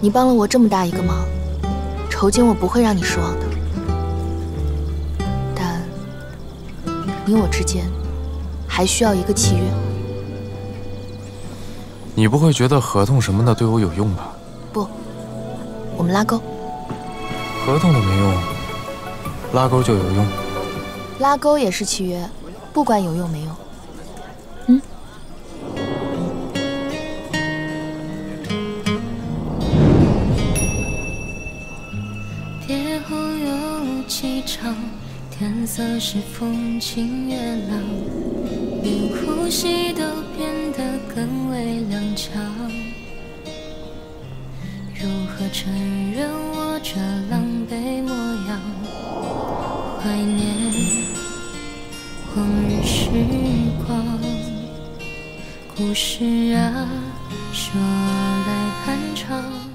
你帮了我这么大一个忙，酬金我不会让你失望的。但你我之间还需要一个契约。 你不会觉得合同什么的对我有用吧？ 不，我们拉钩。 合同都没用，拉钩就有用。 拉钩也是契约，不管有用没用。嗯。 天色是风轻月朗，连呼吸都变得更为踉跄。如何承认我这狼狈模样？怀念往日时光，故事啊，说来很长。